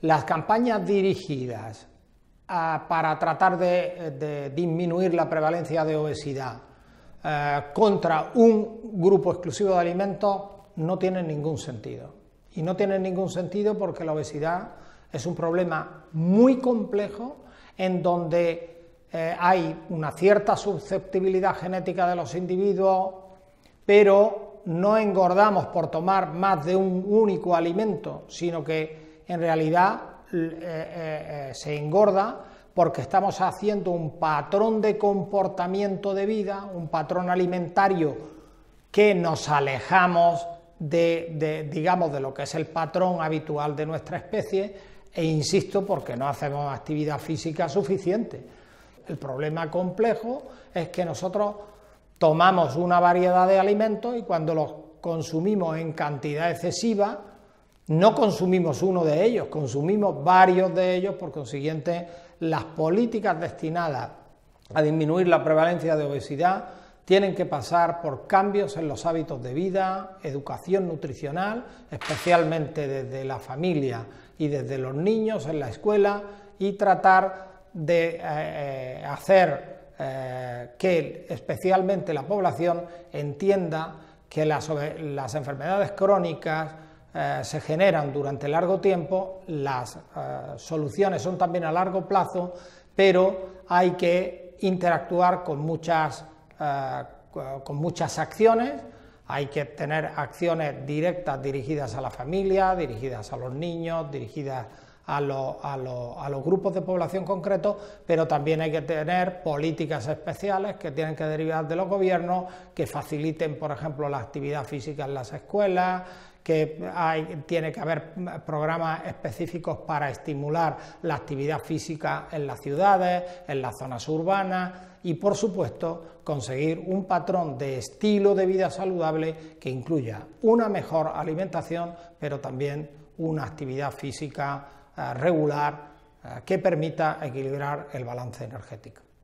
las campañas dirigidas para tratar de disminuir la prevalencia de obesidad contra un grupo exclusivo de alimentos no tienen ningún sentido. Y no tienen ningún sentido porque la obesidad es un problema muy complejo en donde hay una cierta susceptibilidad genética de los individuos, pero no engordamos por tomar más de un único alimento, sino que en realidad se engorda porque estamos haciendo un patrón de comportamiento de vida, un patrón alimentario que nos alejamos digamos, de lo que es el patrón habitual de nuestra especie, e insisto, porque no hacemos actividad física suficiente. El problema complejo es que nosotros tomamos una variedad de alimentos y cuando los consumimos en cantidad excesiva, no consumimos uno de ellos, consumimos varios de ellos. Por consiguiente, las políticas destinadas a disminuir la prevalencia de obesidad tienen que pasar por cambios en los hábitos de vida, educación nutricional, especialmente desde la familia y desde los niños en la escuela, y tratar de hacer que especialmente la población entienda que las enfermedades crónicas se generan durante largo tiempo, las soluciones son también a largo plazo, pero hay que interactuar con muchas acciones. Hay que tener acciones directas dirigidas a la familia, dirigidas a los niños, dirigidas a los grupos de población concretos, pero también hay que tener políticas especiales que tienen que derivar de los gobiernos, que faciliten, por ejemplo, la actividad física en las escuelas, que tiene que haber programas específicos para estimular la actividad física en las ciudades, en las zonas urbanas y, por supuesto, conseguir un patrón de estilo de vida saludable que incluya una mejor alimentación, pero también una actividad física regular que permita equilibrar el balance energético.